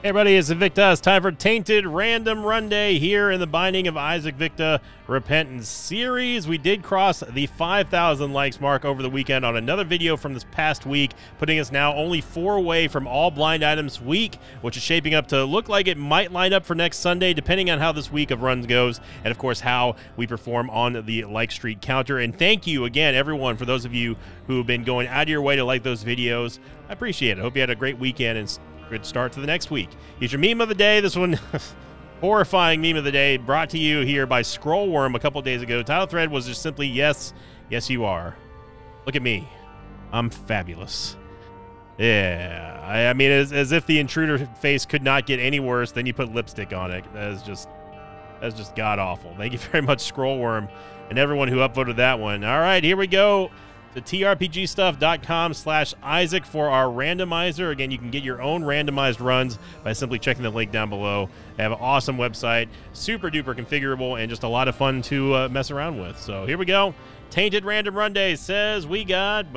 Hey everybody, it's Invicta. It's time for Tainted Random Run Day here in the Binding of Isaac Victa Repentance series. We did cross the 5,000 likes mark over the weekend on another video from this past week, putting us now only 4 away from all blind items week, which is shaping up to look like it might line up for next Sunday, depending on how this week of runs goes, and of course how we perform on the like streak counter. And thank you again, everyone, for those of you who have been going out of your way to like those videos. I appreciate it. I hope you had a great weekend and good start to the next week. Here's your meme of the day. This one, horrifying meme of the day, brought to you here by Scrollworm a couple days ago. Title thread was just simply, yes, yes you are. Look at me. I'm fabulous. Yeah, I mean, as if the intruder face could not get any worse, then you put lipstick on it. That's just god-awful. Thank you very much, Scrollworm, and everyone who upvoted that one. All right, here we go. To trpgstuff.com/Isaac for our randomizer. Again, you can get your own randomized runs by simply checking the link down below. They have an awesome website, super duper configurable, and just a lot of fun to mess around with. So here we go. Tainted Random Run Day says we got...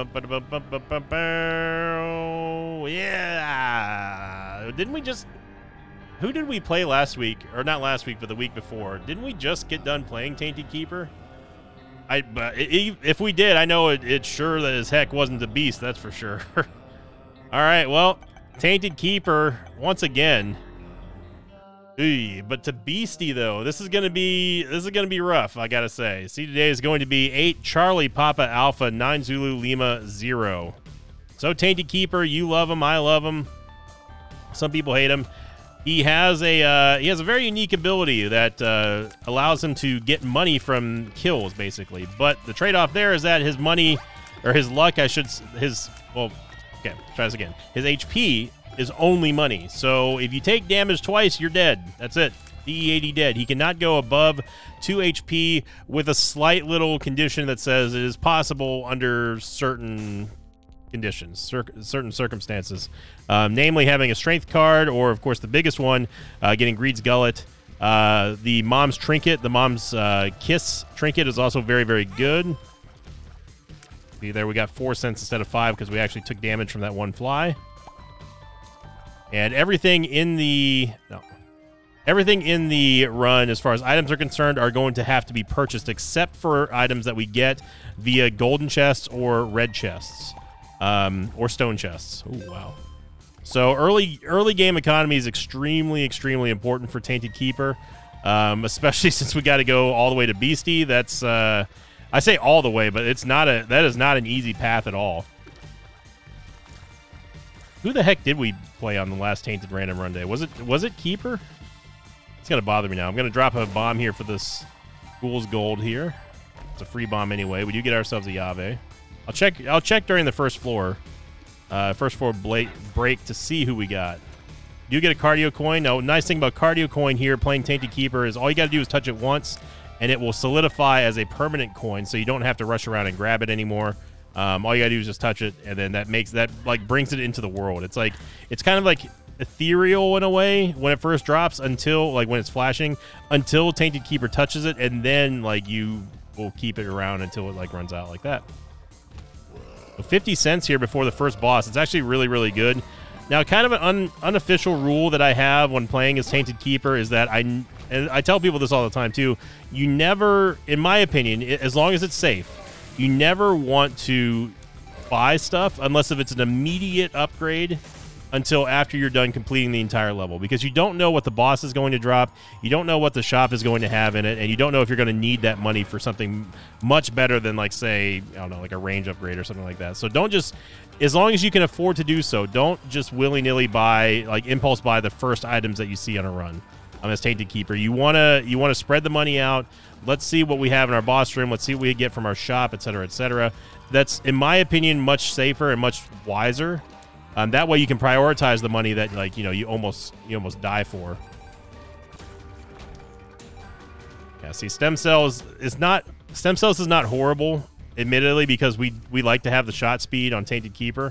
Yeah! Didn't we just... Who did we play last week? Or not last week, but the week before. Didn't we just get done playing Tainted Keeper? If we did, I know it sure that as heck wasn't the Beast, that's for sure. All right, well, Tainted Keeper once again. But to Beastie though, this is gonna be rough, I gotta say. See, today is going to be 8 Charlie Papa Alpha 9 Zulu Lima 0. So Tainted Keeper, you love him, I love him. Some people hate him. He has a very unique ability that allows him to get money from kills, basically. But the trade-off there is that his money, or his luck, okay, try this again. His HP is only money. So if you take damage twice, you're dead. That's it. DE80 dead. He cannot go above 2 HP with a slight little condition that says it is possible under certain conditions, certain circumstances, namely having a strength card, or of course the biggest one, getting Greed's Gullet. The Mom's Trinket, the Mom's Kiss Trinket is also very, very good. See there, we got 4 cents instead of 5 because we actually took damage from that one fly. And everything in the run, as far as items are concerned, are going to have to be purchased, except for items that we get via golden chests or red chests. Or stone chests. Oh, wow. So early game economy is extremely, extremely important for Tainted Keeper, especially since we got to go all the way to Beastie. That's I say all the way, but that is not an easy path at all. Who the heck did we play on the last Tainted Random Run Day? Was it Keeper? It's gonna bother me now. I'm gonna drop a bomb here for this Fool's Gold here. It's a free bomb anyway. We do get ourselves a Yave. I'll check during the first floor break to see who we got. You get a cardio coin. Now, nice thing about cardio coin here, playing Tainted Keeper, is all you got to do is touch it once, and it will solidify as a permanent coin, so you don't have to rush around and grab it anymore. All you got to do is just touch it, and then that brings it into the world. It's kind of like ethereal in a way when it first drops, until when it's flashing, until Tainted Keeper touches it, and then you will keep it around until it runs out like that. 50 cents here before the first boss. It's actually really, really good. Now, kind of an unofficial rule that I have when playing as Tainted Keeper is that and I tell people this all the time too, you never, in my opinion, as long as it's safe, you never want to buy stuff unless if it's an immediate upgrade until after you're done completing the entire level, because you don't know what the boss is going to drop, you don't know what the shop is going to have in it, and you don't know if you're going to need that money for something much better than, say, I don't know, a range upgrade or something like that. So don't just, as long as you can afford to do so, don't just willy-nilly buy, impulse buy the first items that you see on a run. As Tainted Keeper, you wanna spread the money out. Let's see what we have in our boss room. Let's see what we get from our shop, etc., etc. That's, in my opinion, much safer and much wiser. That way you can prioritize the money that you almost die for. Yeah, see, stem cells is not horrible, admittedly, because we like to have the shot speed on Tainted Keeper.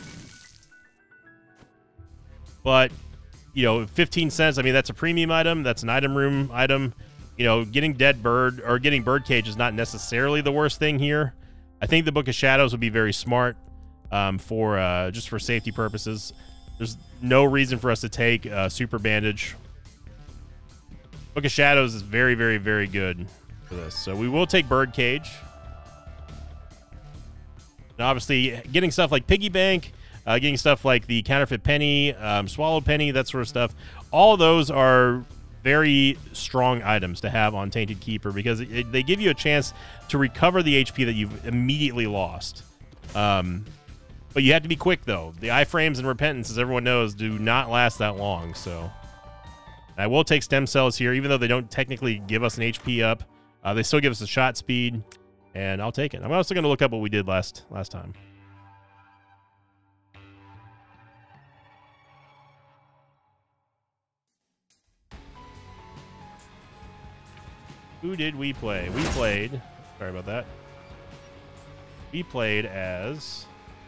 But 15 cents, I mean, that's a premium item, that's an item room item. Getting Dead Bird or getting Birdcage is not necessarily the worst thing here. I think the Book of Shadows would be very smart. Just for safety purposes. There's no reason for us to take Super Bandage. Book of Shadows is very, very, very good for this. So we will take Birdcage. And obviously, getting stuff like Piggy Bank, getting stuff like the Counterfeit Penny, Swallowed Penny, that sort of stuff. All of those are very strong items to have on Tainted Keeper because they give you a chance to recover the HP that you've immediately lost. But you have to be quick, though. The iframes and Repentance, as everyone knows, do not last that long. So I will take Stem Cells here, even though they don't technically give us an HP up. They still give us a shot speed, and I'll take it. I'm also going to look up what we did last time. Who did we play? We played... Sorry about that. We played as...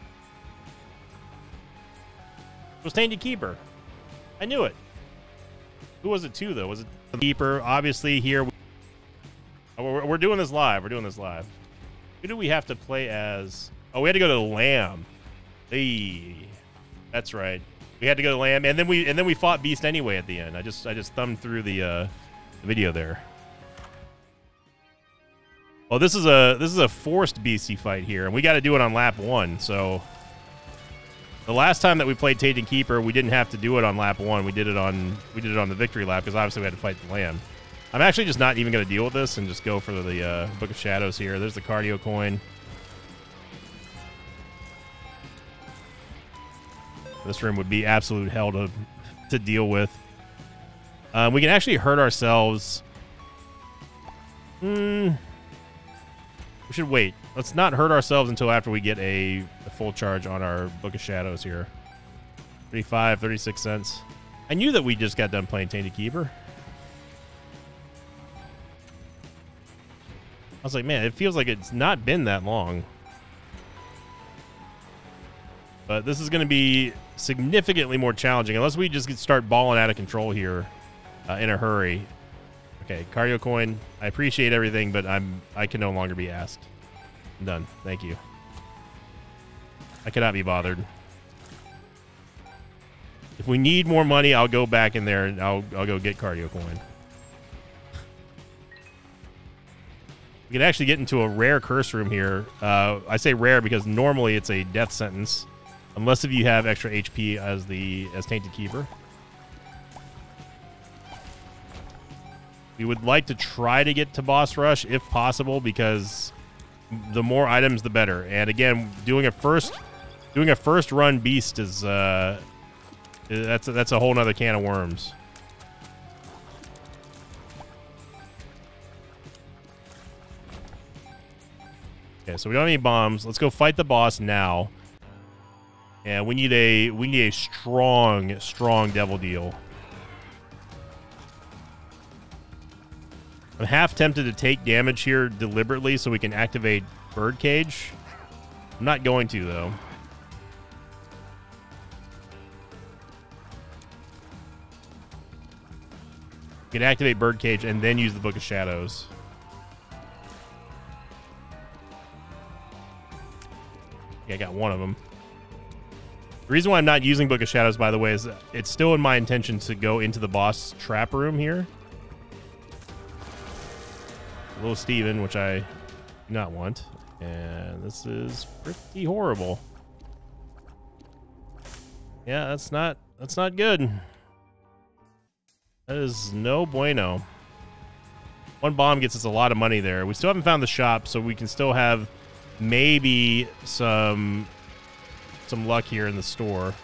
It was Tainted Keeper. I knew it. Who was it to, though? Was it the Keeper? Obviously, here... We're doing this live. We're doing this live. Who do we have to play as? Oh, we had to go to the Lamb. Hey, that's right. We had to go to Lamb, and then we fought Beast anyway at the end. I just thumbed through the video there. Well, this is a forced Beastie fight here, and we got to do it on lap 1. So the last time that we played Tainted Keeper, we didn't have to do it on lap 1. We did it on the victory lap because obviously we had to fight the Lamb. I'm actually just not even going to deal with this and just go for the Book of Shadows here. There's the Cardio Coin. This room would be absolute hell to deal with. We can actually hurt ourselves. We should wait. Let's not hurt ourselves until after we get a full charge on our Book of Shadows here. 35, 36 cents. I knew that we just got done playing Tainted Keeper. I was like, man, it feels like it's not been that long. But this is going to be significantly more challenging unless we just start balling out of control here in a hurry. Okay, Cardio Coin. I appreciate everything, but I can no longer be asked. I'm done. Thank you. I cannot be bothered. If we need more money, I'll go back in there and I'll go get Cardio Coin. We can actually get into a rare curse room here. I say rare because normally it's a death sentence, unless if you have extra HP as Tainted Keeper. We would like to try to get to boss rush if possible, because the more items, the better. And again, doing a first run beast is that's a whole nother can of worms. Okay, so we don't have any bombs. Let's go fight the boss now. And we need a strong devil deal. I'm half tempted to take damage here deliberately so we can activate Birdcage. I'm not going to, though. We can activate Birdcage and then use the Book of Shadows. Yeah, I got one of them. The reason why I'm not using Book of Shadows, by the way, is it's still in my intention to go into the boss trap room here. Little Steven, which I do not want. And this is pretty horrible. Yeah, that's not good. That is no bueno. One bomb gets us a lot of money there. We still haven't found the shop, so we can still have maybe some luck here in the store.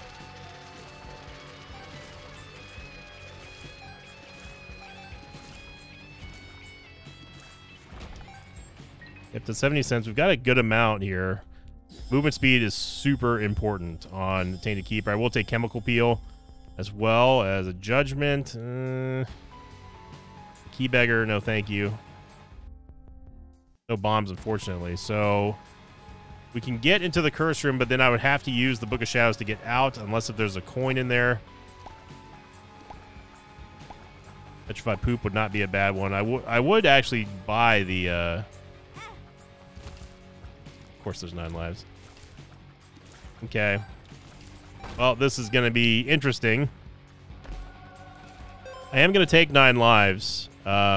Up to 70 cents. We've got a good amount here. Movement speed is super important on Tainted Keeper. I will take Chemical Peel as well as a Judgment. Key Beggar, no thank you. No bombs, unfortunately. So we can get into the curse room, but then I would have to use the Book of Shadows to get out, unless if there's a coin in there. Petrified Poop would not be a bad one. I would actually buy the... Of course, there's 9 lives. Okay. Well, this is going to be interesting. I am going to take 9 lives.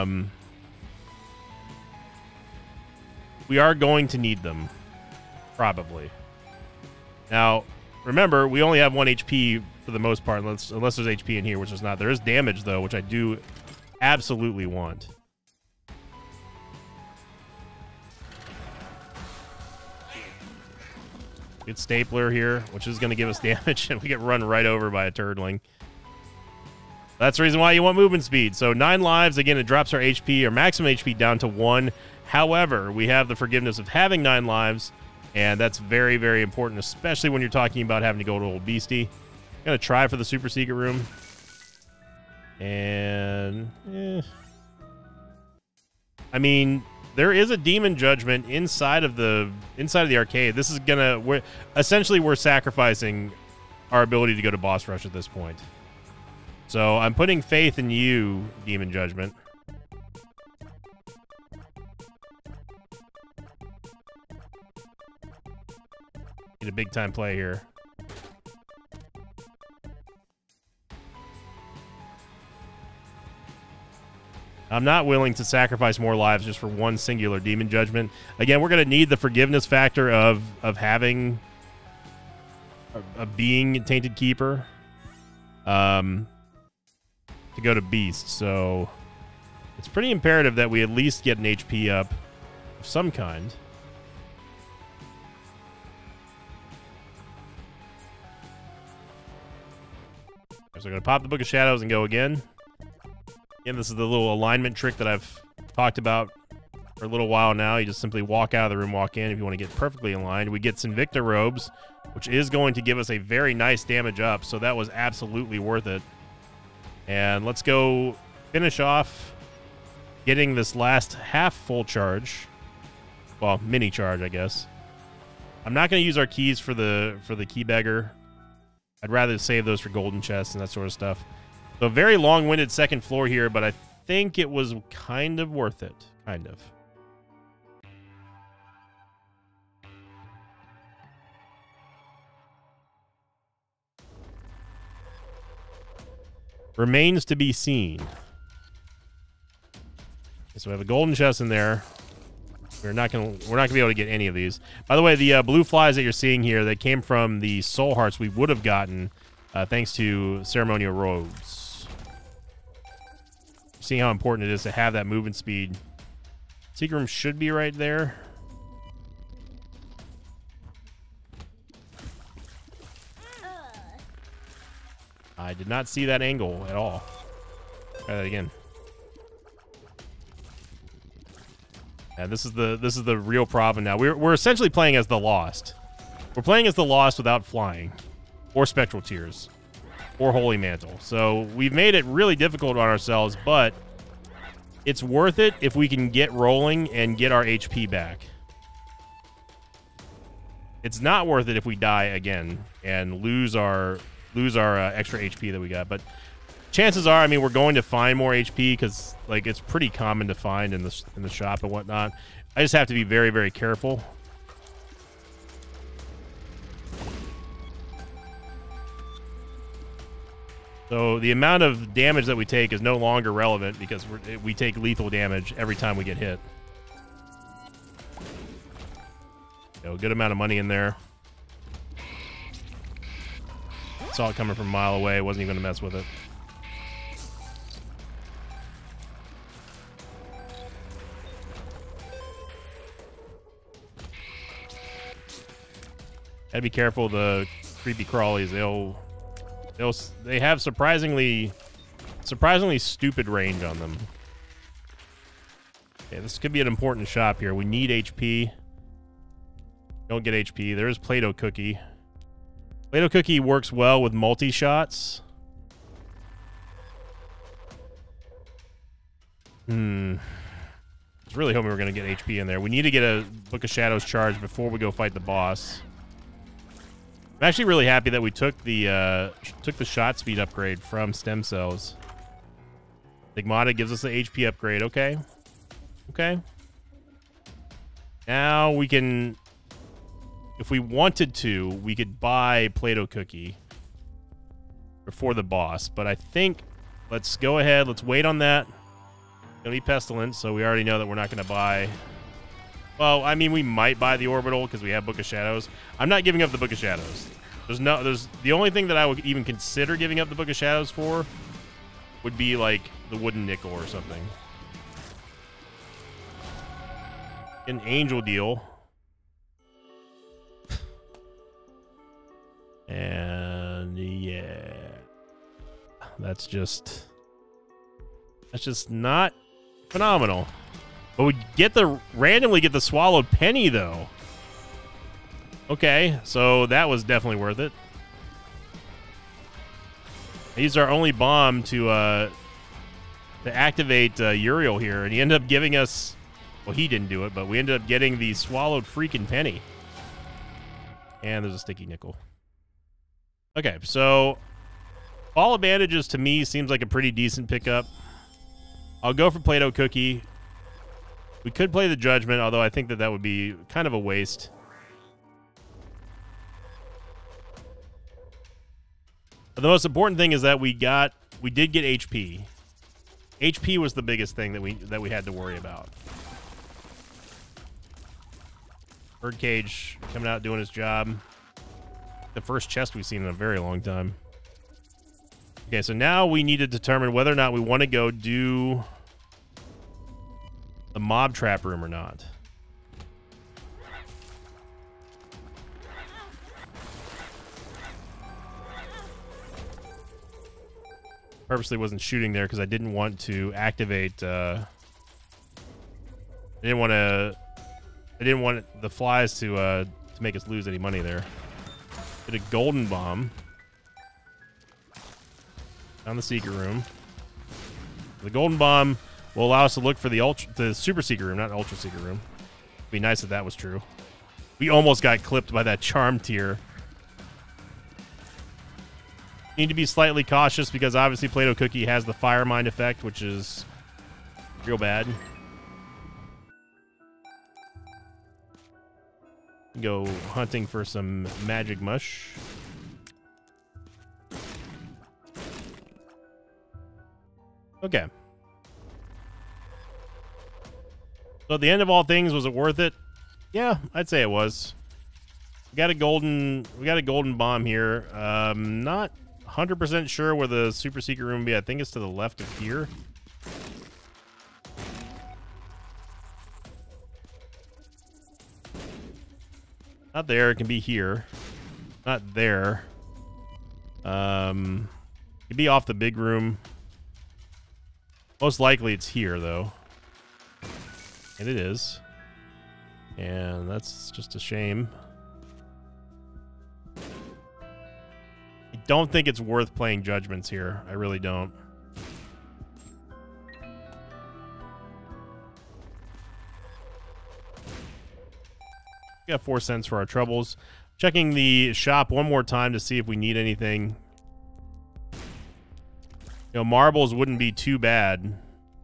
We are going to need them. Probably. Now, remember, we only have 1 HP for the most part, unless there's HP in here, which is not. There is damage, though, which I do absolutely want. Good stapler here, which is going to give us damage, and we get run right over by a turdling. That's the reason why you want movement speed. So 9 lives, again, it drops our HP, our maximum HP down to 1. However, we have the forgiveness of having 9 lives, and that's very, very important, especially when you're talking about having to go to Old Beastie. I'm going to try for the super secret room. And, I mean, there is a demon judgment inside of the arcade. This is essentially we're sacrificing our ability to go to boss rush at this point. So I'm putting faith in you, demon judgment. Get a big time play here. I'm not willing to sacrifice more lives just for one singular demon judgment. Again, we're going to need the forgiveness factor of having a being Tainted Keeper to go to Beast. So it's pretty imperative that we at least get an HP up of some kind. So I'm going to pop the Book of Shadows and go again. Again, this is the little alignment trick that I've talked about for a little while now. You just simply walk out of the room, walk in if you want to get perfectly aligned. We get Sinvicta Robes, which is going to give us a very nice damage up, so that was absolutely worth it. And let's go finish off getting this last half full charge. Well, mini charge, I guess. I'm not going to use our keys for the key beggar. I'd rather save those for golden chests and that sort of stuff. So very long-winded second floor here, but I think it was kind of worth it. Kind of. Remains to be seen. Okay, so we have a golden chest in there. We're not gonna be able to get any of these. By the way, the blue flies that you're seeing here, that came from the soul hearts we would have gotten thanks to ceremonial robes. See how important it is to have that movement speed. Secret room should be right there. I did not see that angle at all. Try that again. And this is the real problem now. We're essentially playing as the Lost. We're playing as the Lost without flying, or Spectral Tears, or Holy Mantle. So we've made it really difficult on ourselves, but it's worth it if we can get rolling and get our HP back. It's not worth it if we die again and lose our extra HP that we got. But chances are, I mean, we're going to find more HP because, like, it's pretty common to find in the shop and whatnot. I just have to be very, very careful. So the amount of damage that we take is no longer relevant because we take lethal damage every time we get hit. A good amount of money in there. Saw it coming from a mile away. Wasn't even going to mess with it. Gotta be careful. The creepy crawlies. They have surprisingly stupid range on them. Okay, this could be an important shop here. We need HP. Don't get HP. There is Play-Doh Cookie. Play-Doh Cookie works well with multi-shots. I was really hoping we were going to get HP in there. We need to get a Book of Shadows charge before we go fight the boss. I'm actually really happy that we took the shot speed upgrade from Stem Cells. Stigmata gives us the HP upgrade. Okay. Okay. Now we can, if we wanted to, we could buy Play-Doh Cookie. before the boss. But I think let's go ahead. Let's wait on that. Gonna be Pestilence, so we already know that we're not gonna buy. Well, I mean, we might buy the Orbital because we have Book of Shadows. I'm not giving up the Book of Shadows. There's the only thing that I would even consider giving up the Book of Shadows for would be like the Wooden Nickel or something. An Angel Deal. And yeah, that's just not phenomenal. But we randomly get the Swallowed Penny though. Okay, so that was definitely worth it. I used our only bomb to activate Uriel here, and he ended up giving us. Well, he didn't do it, but we ended up getting the Swallowed freaking Penny. And there's a Sticky Nickel. Okay, so Ball of Bandages to me seems like a pretty decent pickup. I'll go for Play-Doh Cookie. We could play the Judgment, although I think that would be kind of a waste. But the most important thing is that we did get HP. HP was the biggest thing that we had to worry about. Birdcage coming out doing his job. The first chest we've seen in a very long time. Okay, so now we need to determine whether or not we want to go do the mob trap room or not. Purposely wasn't shooting there because I didn't want to activate. I didn't want the flies to make us lose any money there. Did a Golden Bomb down the secret room. The Golden Bomb will allow us to look for the super secret room, not ultra secret room. It'd be nice if that was true. We almost got clipped by that charm tier. Need to be slightly cautious because obviously Play-Doh Cookie has the Fire Mine effect, which is real bad. Go hunting for some magic mush. Okay. So at the end of all things, was it worth it? Yeah, I'd say it was. We got a golden bomb here. Not 100% sure where the super secret room would be. I think it's to the left of here. Not there. It can be here. Not there. It could be off the big room. Most likely it's here, though. And it is. And that's just a shame. I don't think it's worth playing Judgments here. I really don't. We got 4 cents for our troubles. Checking the shop one more time to see if we need anything. You know, marbles wouldn't be too bad.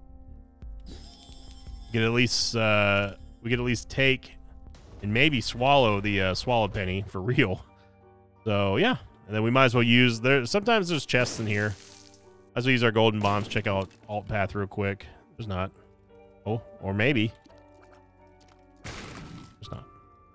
We could at least take and maybe swallow the Swallowed Penny for real. So yeah, and then we might as well use sometimes there's chests in here. As we use our golden bombs, check out alt path real quick. There's not. Oh, or maybe. There's not.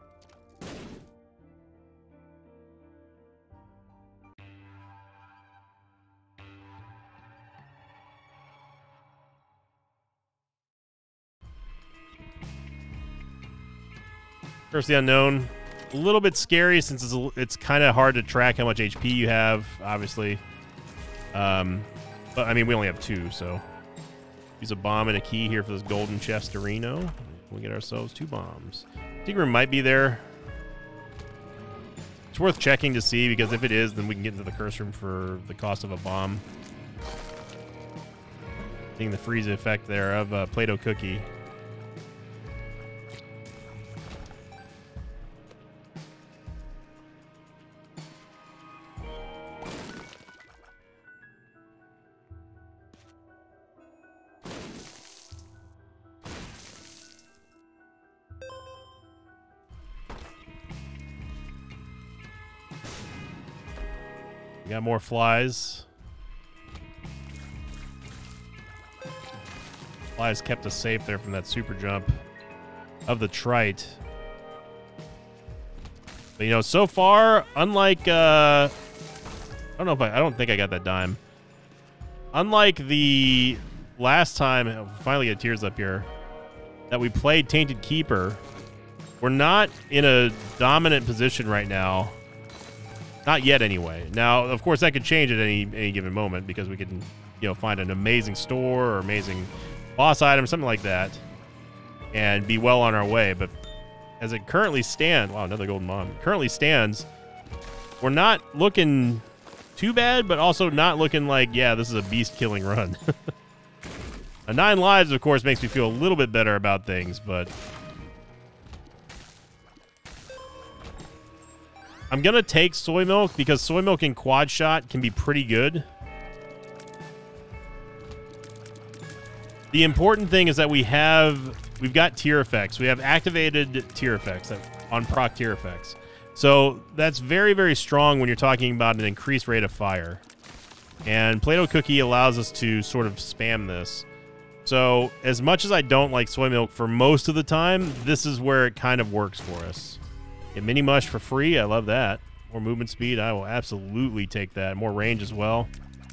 Curse the Unknown, a little bit scary since it's kind of hard to track how much HP you have, obviously. But I mean, we only have 2, so use a bomb and a key here for this golden chest to Reno. We get ourselves 2 bombs. Secret room might be there. It's worth checking to see because if it is, then we can get into the curse room for the cost of a bomb. Seeing the freeze effect there of Play-Doh Cookie. We got more flies. Flies kept us safe there from that super jump of the trite. But, you know, so far, unlike, I don't think I got that dime. Unlike the last time, finally get tears up here, that we played Tainted Keeper, we're not in a dominant position right now. Not yet, anyway. Now, of course, that could change at any given moment because we can, you know, find an amazing store or amazing boss item, something like that, and be well on our way. But as it currently stands, wow, another golden mom. Currently stands, we're not looking too bad, but also not looking like, yeah, this is a beast-killing run. A 9 lives, of course, makes me feel a little bit better about things, but I'm going to take Soy Milk because Soy Milk in Quad Shot can be pretty good. The important thing is that we've got tier effects. We have activated tier effects on proc tier effects. So that's very, very strong when you're talking about an increased rate of fire. And Play-Doh Cookie allows us to sort of spam this. So as much as I don't like Soy Milk for most of the time, this is where it kind of works for us. Get Mini Mush for free. I love that. More movement speed. I will absolutely take that. More range as well.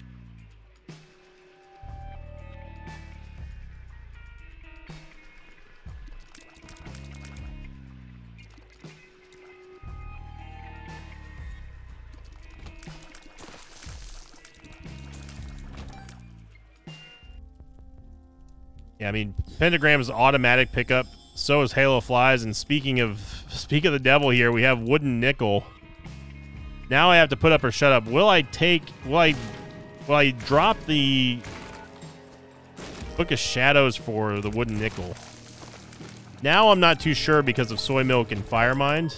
Yeah, I mean, Pentagram is automatic pickup. So is Halo Flies. And speak of the devil here, we have Wooden Nickel. Now I have to put up or shut up. Will I drop the Book of Shadows for the Wooden Nickel? Now I'm not too sure because of Soy Milk and Firemind.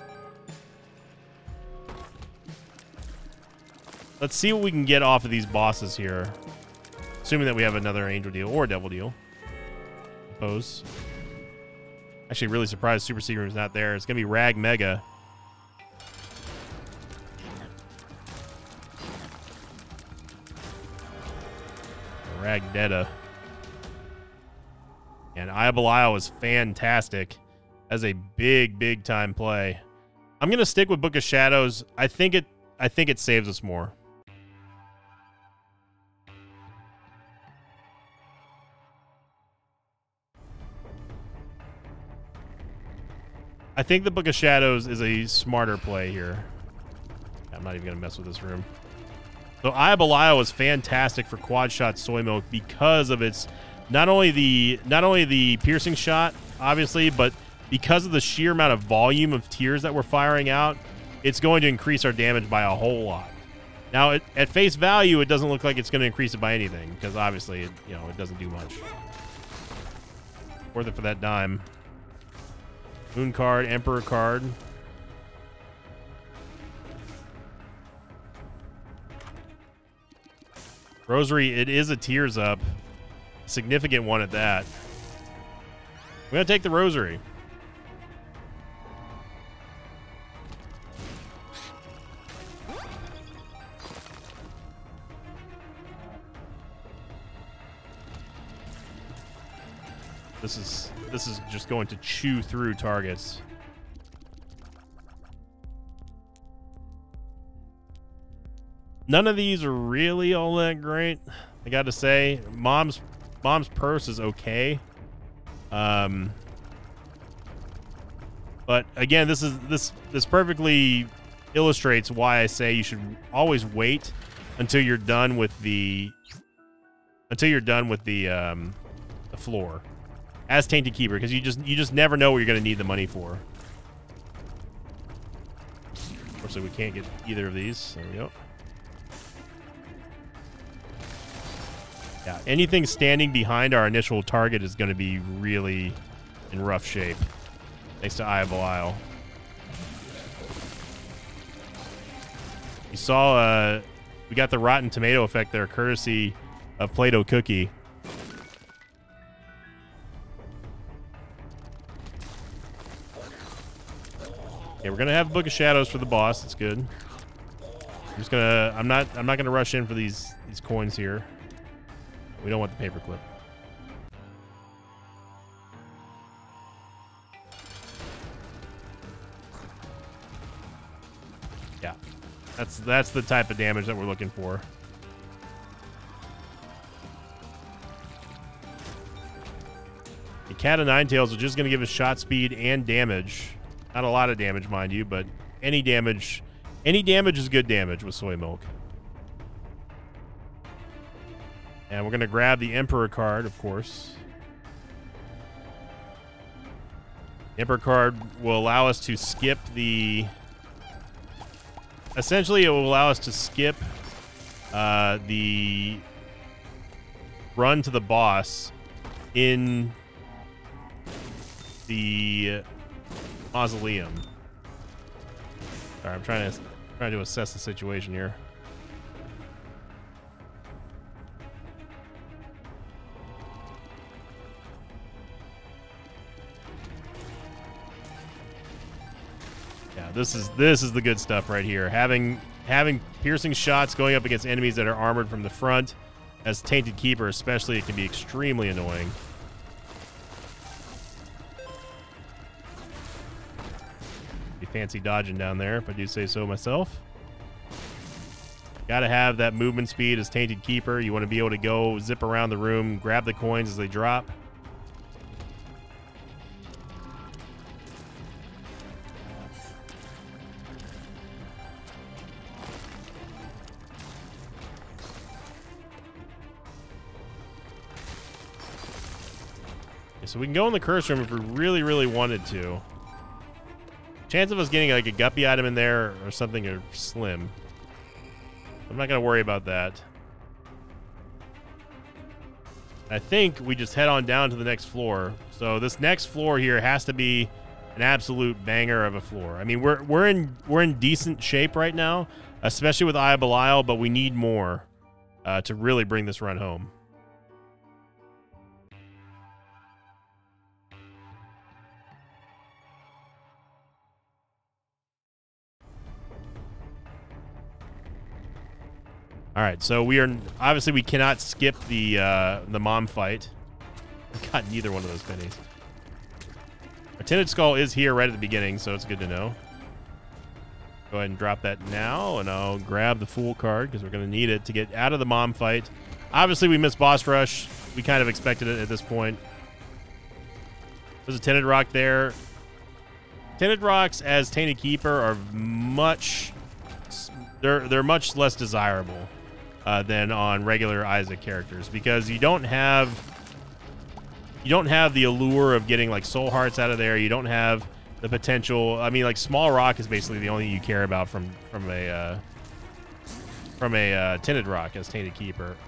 Let's see what we can get off of these bosses here. Assuming that we have another Angel Deal or Devil Deal. Pose. Actually, really surprised Super Secret is not there. It's going to be Rag Mega. Rag Detta. And Eye of Belial is fantastic as a big time play. I'm going to stick with Book of Shadows. I think it saves us more. I think the Book of Shadows is a smarter play here. I'm not even going to mess with this room. So Eye of Belial is fantastic for Quad Shot Soy Milk because of its not only the piercing shot, obviously, but because of the sheer amount of volume of tears that we're firing out, it's going to increase our damage by a whole lot. Now, at face value, it doesn't look like it's going to increase it by anything because obviously, it doesn't do much. Worth it for that dime. Moon card, Emperor card. Rosary, it is a tears up. Significant one at that. We're going to take the Rosary. This is just going to chew through targets. None of these are really all that great, I got to say. Mom's Purse is okay. But again, this perfectly illustrates why I say you should always wait until you're done with the floor as Tainted Keeper, because you just never know what you're going to need the money for. Unfortunately, we can't get either of these. There we go. Yeah, anything standing behind our initial target is going to be really in rough shape. Thanks to Eye of Belial. You saw we got the Rotten Tomato effect there, courtesy of Play-Doh Cookie. Okay, we're going to have Book of Shadows for the boss. That's good. I'm just gonna. I'm not gonna rush in for these coins here. We don't want the paperclip. Yeah, that's the type of damage that we're looking for. The Cat of Nine Tails is just gonna give us shot speed and damage. Not a lot of damage, mind you, but any damage is good damage with Soy Milk. And we're going to grab the Emperor card, of course. The Emperor card will allow us to skip the... Essentially, it will allow us to skip the run to the boss in the mausoleum. Sorry, I'm trying to assess the situation here. Yeah, this is the good stuff right here. Having piercing shots going up against enemies that are armored from the front, as Tainted Keeper especially, it can be extremely annoying. Be fancy dodging down there, if I do say so myself. Gotta have that movement speed as Tainted Keeper. You want to be able to go zip around the room, grab the coins as they drop. So we can go in the curse room if we really, really wanted to. Chance of us getting like a guppy item in there or something are slim. I'm not going to worry about that. I think we just head on down to the next floor. So this next floor here has to be an absolute banger of a floor. I mean, we're in decent shape right now, especially with Eye of Belial, but we need more to really bring this run home. All right, so we cannot skip the mom fight. God, neither one of those pennies. Our Tinted Skull is here right at the beginning, so it's good to know. Go ahead and drop that now, and I'll grab the Fool card because we're going to need it to get out of the mom fight. Obviously, we missed Boss Rush. We kind of expected it at this point. There's a Tinted Rock there. Tinted Rocks as Tainted Keeper are much... They're much less desirable than on regular Isaac characters because you don't have the allure of getting like soul hearts out of there. You don't have the potential. I mean, like Small Rock is basically the only thing you care about from a Tinted Rock as Tainted Keeper.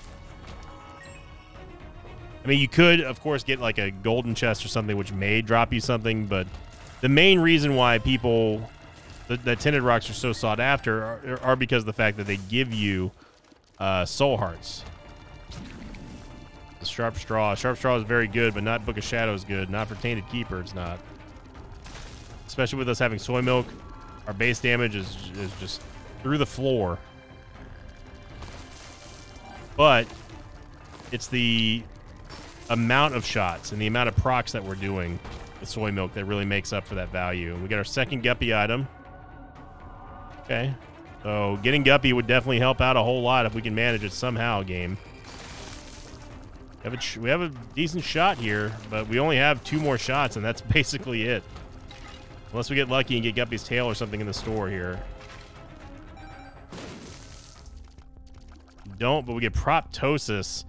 I mean, you could of course get like a golden chest or something which may drop you something, but the main reason why people the Tinted Rocks are so sought after are because of the fact that they give you soul hearts. The Sharp Straw is very good, but not Book of Shadows good. Not for Tainted Keeper, it's not. Especially with us having Soy Milk, our base damage is just through the floor. But it's the amount of shots and the amount of procs that we're doing with Soy Milk that really makes up for that value. And we got our second Guppy item. Okay, so getting Guppy would definitely help out a whole lot if we can manage it somehow, game. We have a decent shot here, but we only have 2 more shots, and that's basically it. Unless we get lucky and get Guppy's tail or something in the store here. Don't, but we get Proptosis.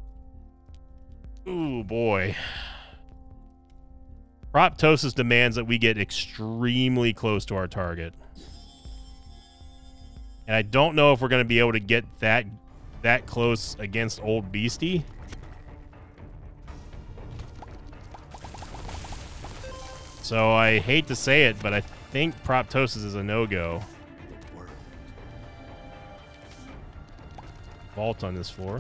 Ooh, boy. Proptosis demands that we get extremely close to our target. And I don't know if we're going to be able to get that close against Old Beastie. So I hate to say it, but I think Proptosis is a no-go. Vault on this floor.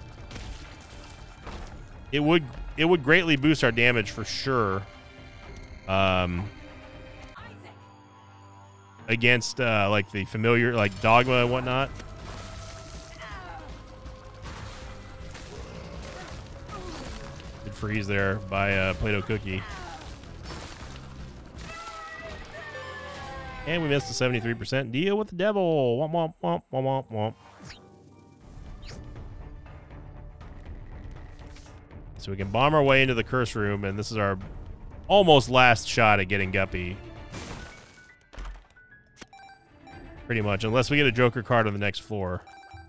It would greatly boost our damage for sure. against like the familiar, like Dogma and whatnot. Good freeze there by Play-Doh Cookie. And we missed the 73%. Deal with the devil. Womp, womp, womp, womp, womp, womp. So we can bomb our way into the curse room, and this is our almost last shot at getting Guppy. Pretty much, unless we get a Joker card on the next floor.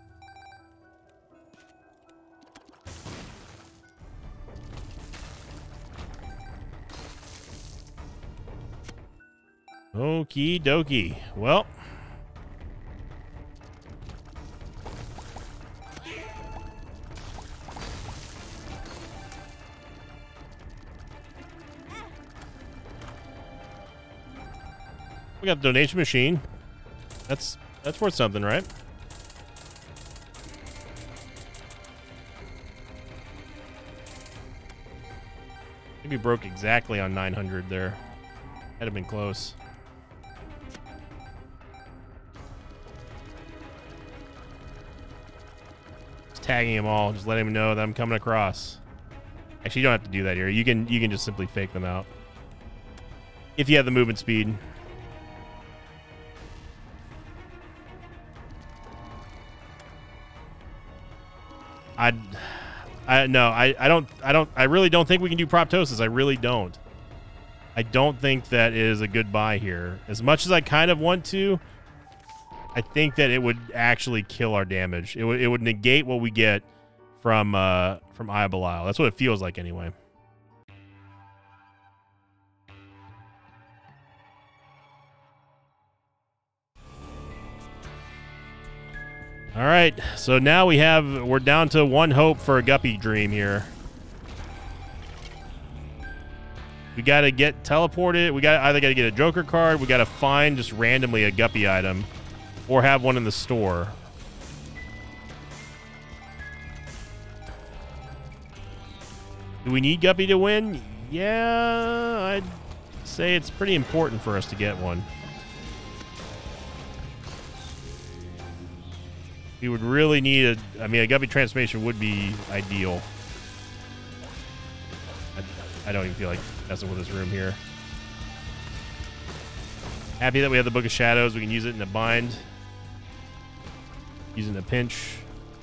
Okie dokie. Well. We got the donation machine. That's worth something, right? Maybe broke exactly on 900 there. Had have been close. Just tagging them all, just letting them know that I'm coming across. Actually, you don't have to do that here. You can just simply fake them out if you have the movement speed. I really don't think we can do Proptosis. I really don't. I don't think that is a good buy here. As much as I kind of want to, I think that it would actually kill our damage. It would negate what we get from Eye of Belial. That's what it feels like anyway. All right, so now we're down to one hope for a Guppy Dream here. We got to get teleported. We either got to get a Joker card. We got to find just randomly a Guppy item, or have one in the store. Do we need Guppy to win? Yeah, I'd say it's pretty important for us to get one. We would really need a Guppy transformation would be ideal. I don't even feel like messing with this room here. Happy that we have the Book of Shadows. We can use it in a bind. Use it in a pinch.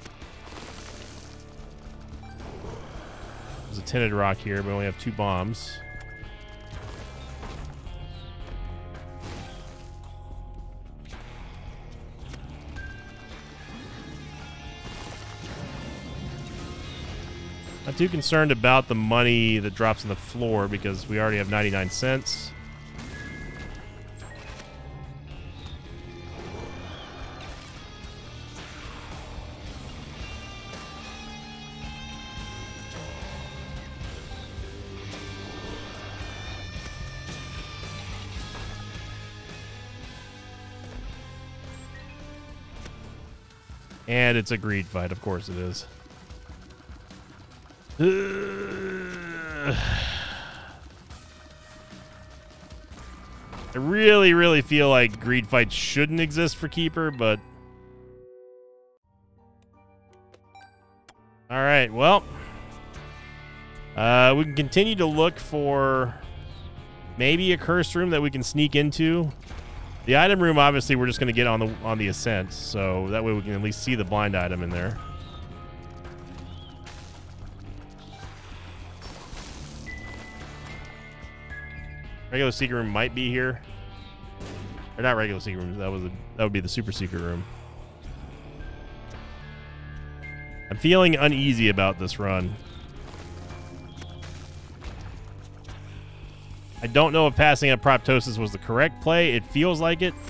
There's a tinted rock here, but we only have 2 bombs. Not too concerned about the money that drops on the floor because we already have 99 cents. And it's a greed fight, of course it is. I really feel like greed fights shouldn't exist for Keeper, but all right, well, we can continue to look for maybe a cursed room that we can sneak into. The item room, obviously, we're just going to get on the ascent, so that way we can at least see the blind item in there. Regular secret room might be here. Or not regular secret room. That would be the super secret room. I'm feeling uneasy about this run. I don't know if passing a Proptosis was the correct play. It feels like it.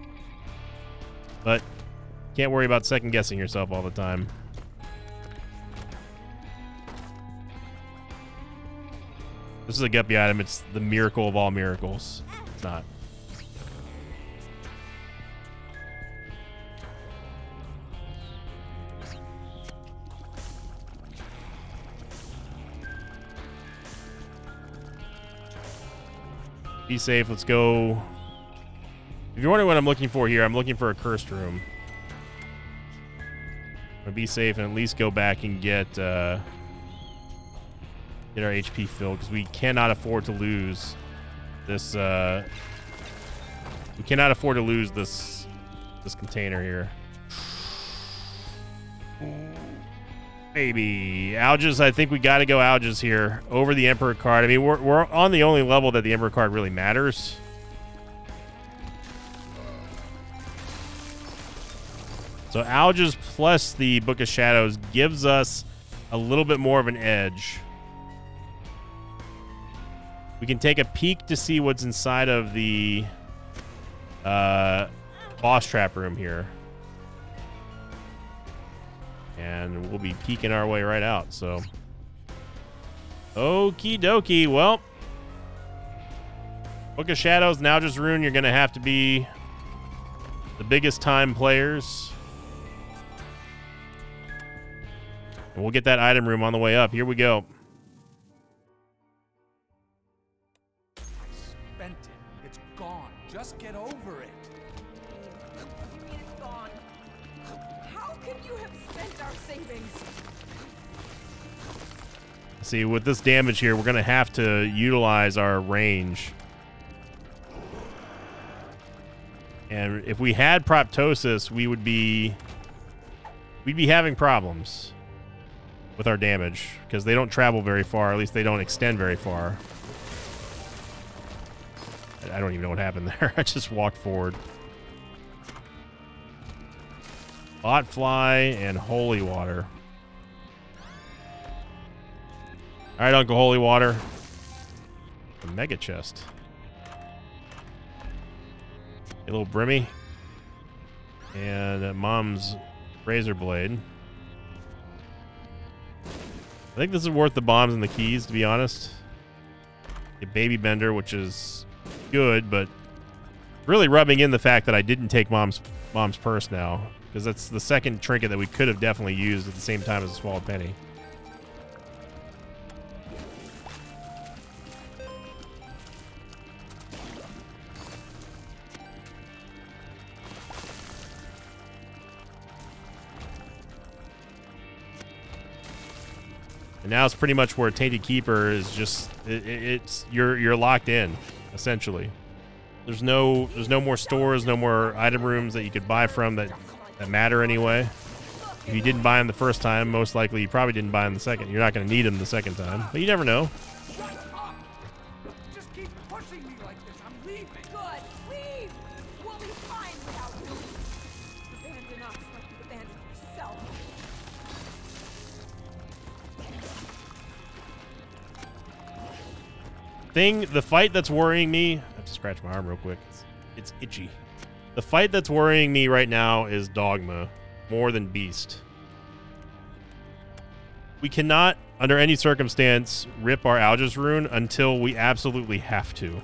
But can't worry about second guessing yourself all the time. This is a Guppy item. It's the miracle of all miracles. It's not. Be safe. Let's go. If you're wondering what I'm looking for here, I'm looking for a cursed room. I'm gonna be safe and at least go back and get our HP filled, because we cannot afford to lose this. We cannot afford to lose this container here. Maybe Alges. I think we got to go Alges here over the Emperor card. I mean, we're on the only level that the Emperor card really matters. So Alges plus the Book of Shadows gives us a little bit more of an edge. We can take a peek to see what's inside of the boss trap room here. And we'll be peeking our way right out, so. Okie dokie. Well, Book of Shadows, now just Rune, you're going to have to be the biggest time players. And we'll get that item room on the way up. Here we go. Spent it. It's gone. Just get over it. You mean it's gone? How can you have spent our savings? See, with this damage here, we're going to have to utilize our range. And if we had Proptosis, we'd be having problems with our damage, because they don't travel very far. At least they don't extend very far. I don't even know what happened there. I just walked forward. Botfly and Holy Water. All right, Uncle Holy Water. A mega chest. A little Brimmy. And Mom's Razor Blade. I think this is worth the bombs and the keys, to be honest. A Baby Bender, which is good, but really rubbing in the fact that I didn't take Mom's purse now, because that's the second trinket that we could have definitely used at the same time as a Swallowed Penny. And now it's pretty much where Tainted Keeper is just you're locked in, essentially. There's no more stores, no more item rooms that you could buy from that matter anyway. If you didn't buy them the first time, most likely you probably didn't buy them the second. You're not going to need them the second time, but you never know. Shut up! Just keep pushing me like this. I'm leaving. Good. Leave. We'll be fine without you. Abandon us like you abandoned yourself. The fight that's worrying me, I have to scratch my arm real quick. It's itchy. The fight that's worrying me right now is Dogma more than Beast. We cannot, under any circumstance, rip our Alges rune until we absolutely have to.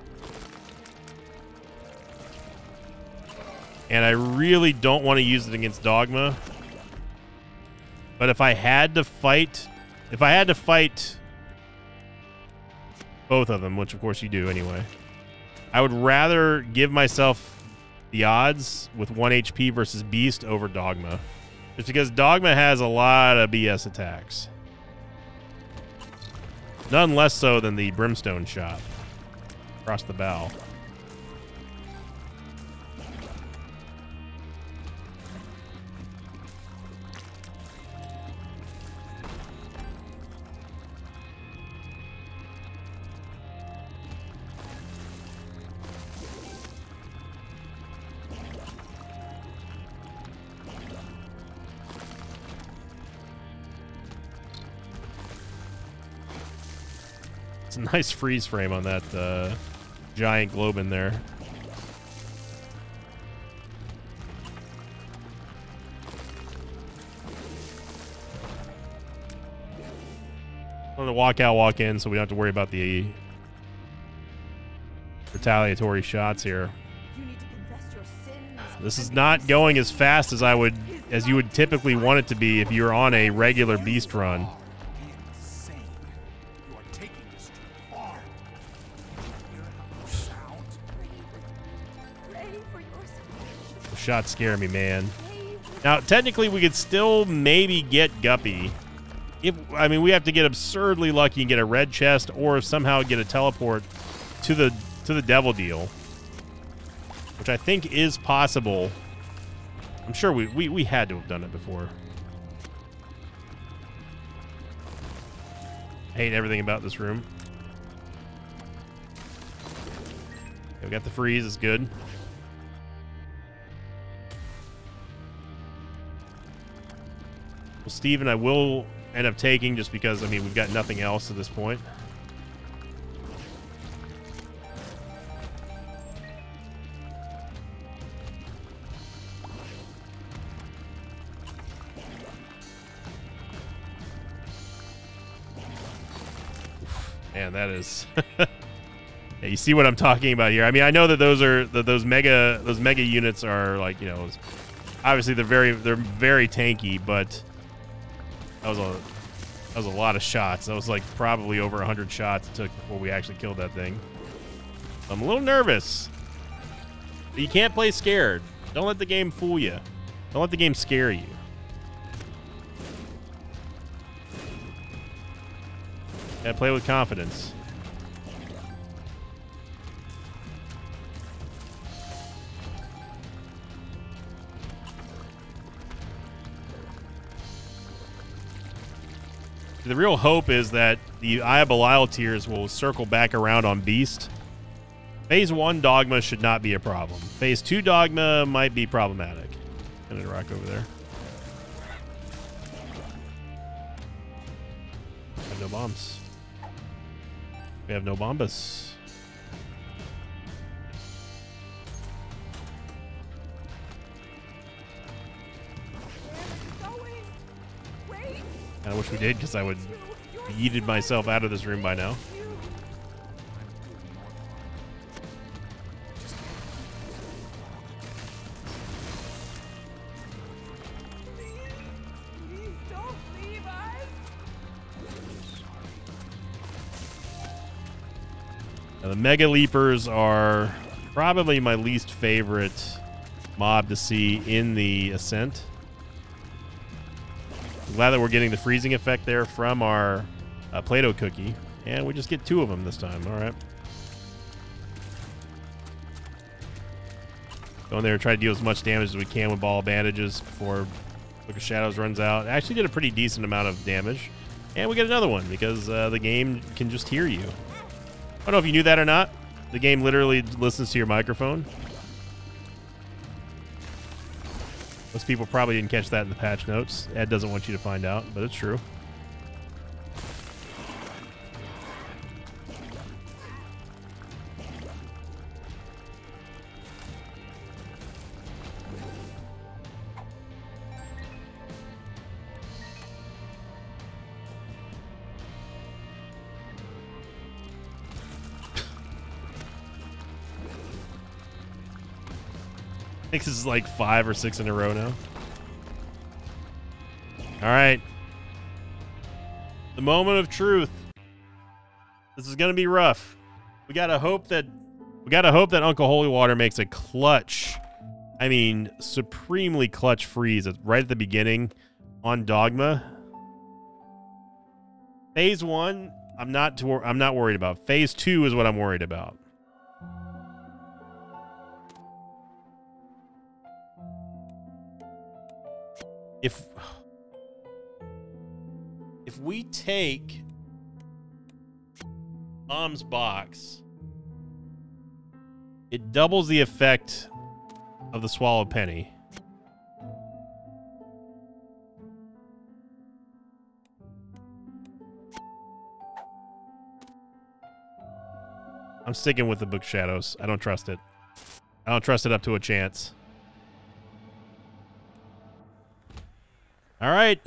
And I really don't want to use it against Dogma. But if I had to fight both of them, which of course you do anyway, I would rather give myself the odds with 1 HP versus Beast over Dogma. Just because Dogma has a lot of BS attacks. None less so than the Brimstone shot across the bow. A nice freeze frame on that giant globe in there. I'm going to walk out, walk in, so we don't have to worry about the retaliatory shots here. You need to confess your sins. This is not going as fast as you would typically want it to be if you're on a regular Beast run. Pray for your shots scare me, man. Now, technically, we could still maybe get Guppy. I mean, we have to get absurdly lucky and get a red chest, or somehow get a teleport to the Devil Deal, which I think is possible. I'm sure we had to have done it before. I hate everything about this room. Okay, we got the freeze. It's good. Well, Steven, I will end up taking just because, I mean, we've got nothing else at this point. Man, that is. Yeah, you see what I'm talking about here. I mean, I know that those mega units are like, you know, obviously they're very tanky, but that was a lot of shots. That was like probably over 100 shots it took before we actually killed that thing. I'm a little nervous. But you can't play scared. Don't let the game fool you. Don't let the game scare you. Gotta play with confidence. The real hope is that the Eye of Belial tiers will circle back around on Beast. Phase 1 Dogma should not be a problem. Phase 2 Dogma might be problematic. I'm gonna rock over there. I have no bombs. We have no bombas. I wish we did, because I would have yeeted myself out of this room by now. Please don't leave us. Now, the Mega Leapers are probably my least favorite mob to see in the Ascent. I'm glad that we're getting the freezing effect there from our Play-Doh cookie. And we just get 2 of them this time. All right. Go in there and try to deal as much damage as we can with Ball of Bandages before Book of Shadows runs out. It actually did a pretty decent amount of damage. And we get another one because the game can just hear you. I don't know if you knew that or not. The game literally listens to your microphone. Most people probably didn't catch that in the patch notes. Ed doesn't want you to find out, but it's true. I think this is like 5 or 6 in a row now. All right. The moment of truth. This is going to be rough. We got to hope that Uncle Holy Water makes a clutch, I mean, supremely clutch freeze right at the beginning on Dogma. Phase 1, I'm not worried about. Phase 2 is what I'm worried about. If we take Mom's box, it doubles the effect of the Swallowed Penny. I'm sticking with the Book of Shadows. I don't trust it. I don't trust it up to a chance. All right.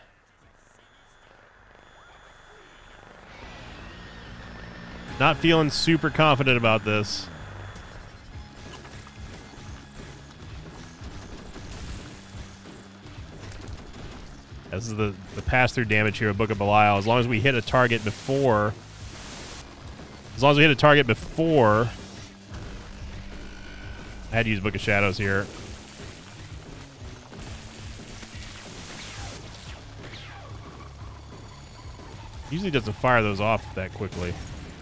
Not feeling super confident about this. This is the pass-through damage here of Book of Belial. As long as we hit a target before... I had to use Book of Shadows here. Usually doesn't fire those off that quickly.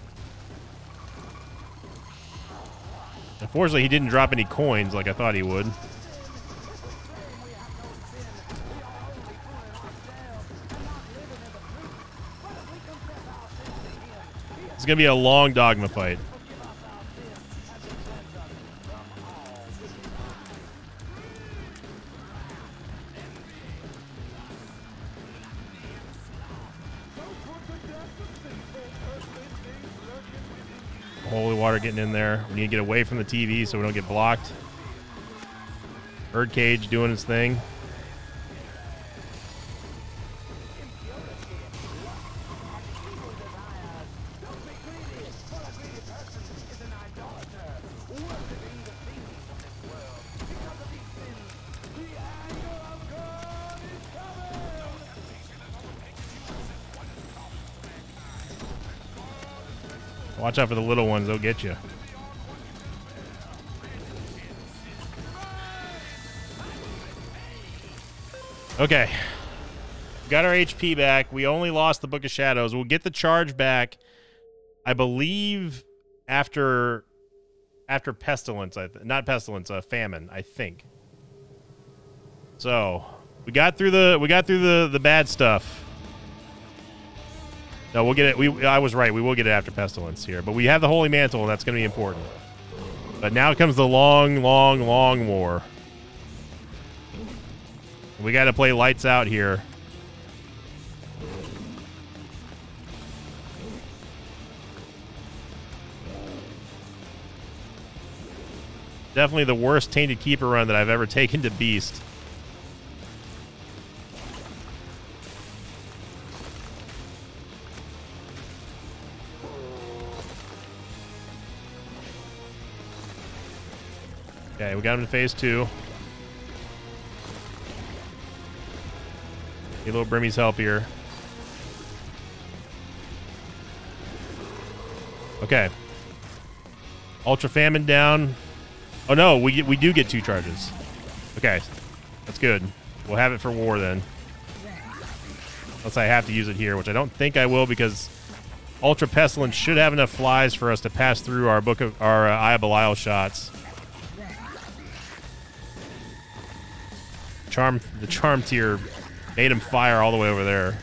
Unfortunately, he didn't drop any coins like I thought he would. It's going to be a long dogma fight. Holy water getting in there. We need to get away from the TV so we don't get blocked. Birdcage doing his thing. Watch out for the little ones, they'll get you. Okay. Got our HP back. We only lost the Book of Shadows. We'll get the charge back, I believe, after Pestilence. Not Pestilence, Famine, I think. So, we got through the bad stuff. No, we'll get it. I was right. We will get it after Pestilence here. But we have the Holy Mantle, and that's going to be important. But now comes the long, long, long war. We got to play lights out here. Definitely the worst Tainted Keeper run that I've ever taken to Beast. Okay, we got him to phase 2. Need a little Brimmy's help here. Okay. Ultra Famine down. Oh no, we do get 2 charges. Okay, that's good. We'll have it for war then. Unless I have to use it here, which I don't think I will because Ultra Pestilence should have enough flies for us to pass through our Eye of Belial shots. The charm tier made him fire all the way over there.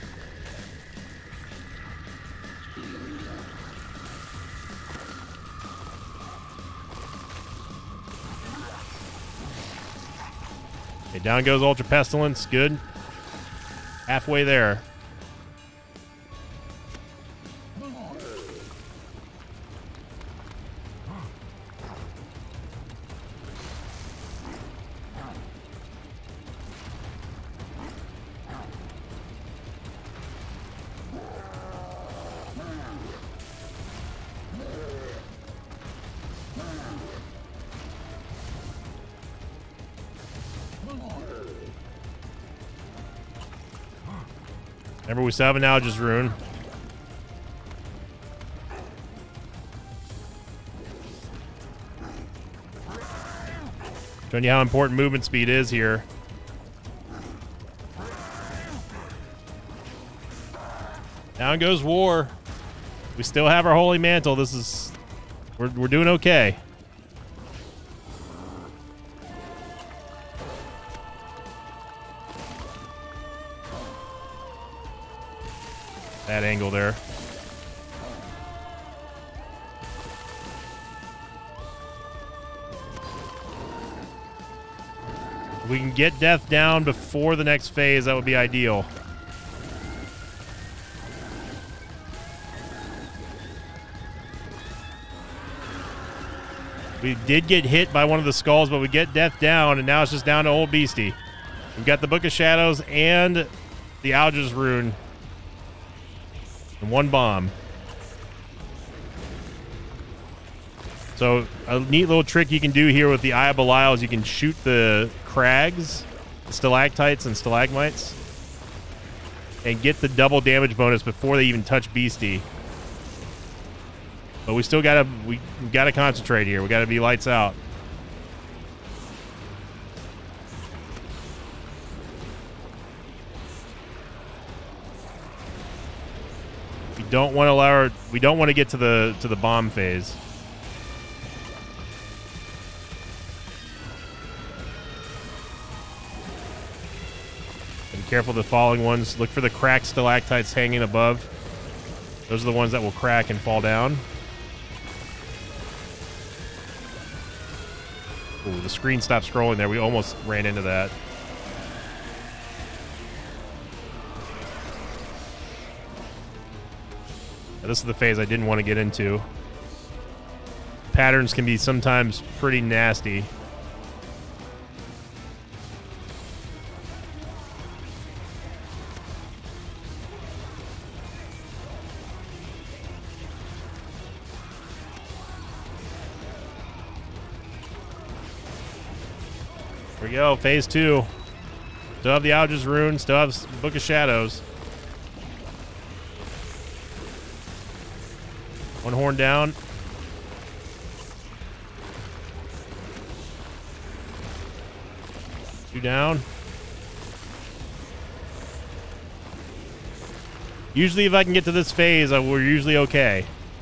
Okay, down goes Ultra Pestilence. Good. Halfway there. Remember, we still have an Alga's Rune. Showing you how important movement speed is here. Down goes War. We still have our Holy Mantle. This is... We're doing okay. That angle there. If we can get death down before the next phase, that would be ideal. We did get hit by one of the skulls, but we get death down, and now it's just down to old Beastie. We've got the Book of Shadows and the Alga's Rune. And 1 bomb. So a neat little trick you can do here with the Eye of Belial is you can shoot the crags, stalactites and stalagmites, and get the double damage bonus before they even touch Beastie. But we still we gotta concentrate here. We gotta be lights out. don't want to get to the bomb phase. Be careful of the falling ones. Look for the cracked stalactites hanging above. Those are the ones that will crack and fall down. Ooh, the screen stopped scrolling there. We almost ran into that. Now, this is the phase I didn't want to get into. Patterns can be sometimes pretty nasty. Here we go, phase 2. Still have the Algiz Rune, still have Book of Shadows. One horn down. Two down. Usually if I can get to this phase, we're usually okay.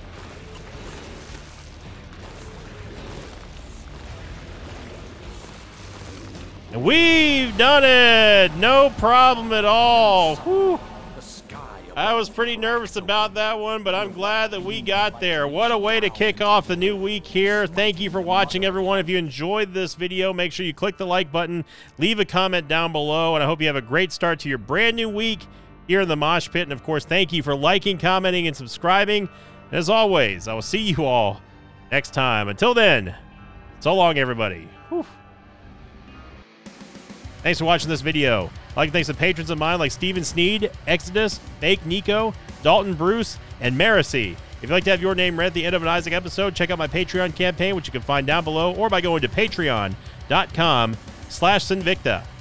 And we've done it! No problem at all. Whew. I was pretty nervous about that one, but I'm glad that we got there. What a way to kick off the new week here. Thank you for watching, everyone. If you enjoyed this video, make sure you click the like button, leave a comment down below, and I hope you have a great start to your brand new week here in the Mosh Pit. And, of course, thank you for liking, commenting, and subscribing. And as always, I will see you all next time. Until then, so long, everybody. Whew. Thanks for watching this video. I'd like to thank some patrons of mine like Steven Sneed, Exodus, Fake Nico, Dalton Bruce, and Marisi. If you'd like to have your name read at the end of an Isaac episode, check out my Patreon campaign, which you can find down below, or by going to patreon.com/Sinvicta.